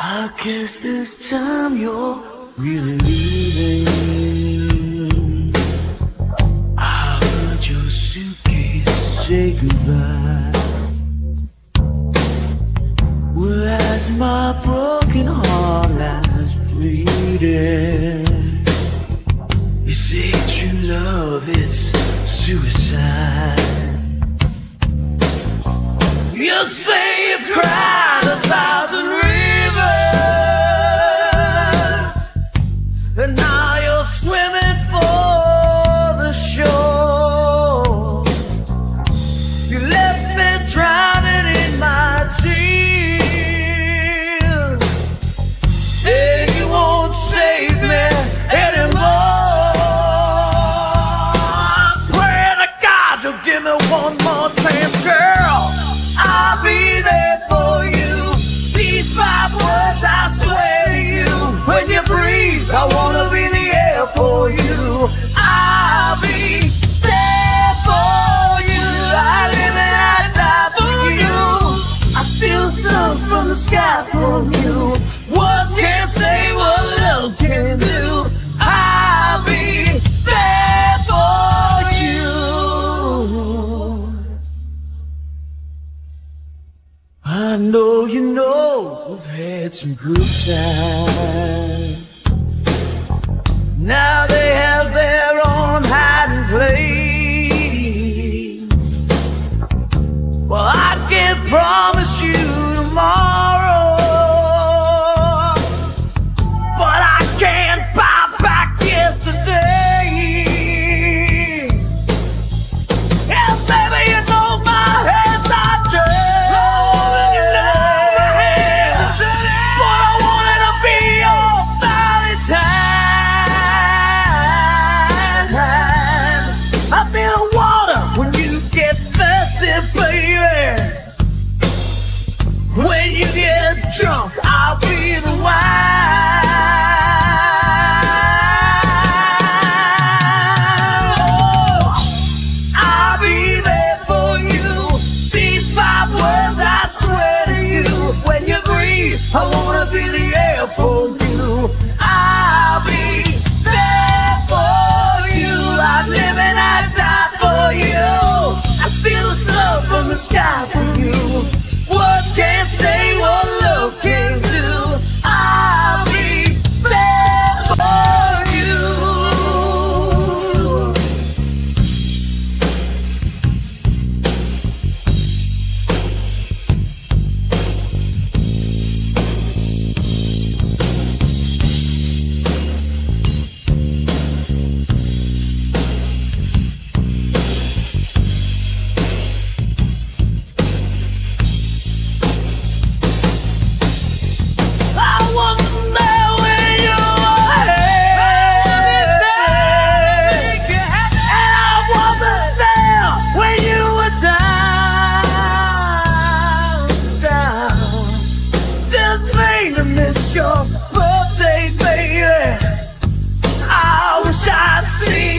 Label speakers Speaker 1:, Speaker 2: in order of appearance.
Speaker 1: I guess this time you're really leaving. I heard your suitcase say goodbye. Well, as my broken heart lies bleeding, you say true love, it's suicide. You say you've cried 1,000 rivers, and now you're swimming for the shore. You left me drowning in my tears, and you won't save me anymore. I'm praying to God you'll give me one more chance, girl. I'll be there for you. These 5 words I swear to you. When you breathe, I wanna be the air for you. I'll be there for you. I live and I die for you. I steal sun from the sky from you. Words can't say what love can do. I'll be there for you. I know you know we've had some good times. Now they have their own hiding place. Well, I can't promise you tomorrow, but I can't buy back yesterday. And baby, you know my hands are dirty. But I wanted to be your Valentine. I feel water when you get thirsty, baby. When you get drunk, I'll be the wine. Oh, I'll be there for you. These 5 words I swear to you. When you breathe, I wanna be the air for you. I'll be there for you. I live and I die for you. I feel the snow from the sky for you. Words can't say what love can do. I'll be there for you. I wasn't there when you were happy, and I wasn't there when you were down. Didn't mean to miss your birthday, baby. I wish I'd seen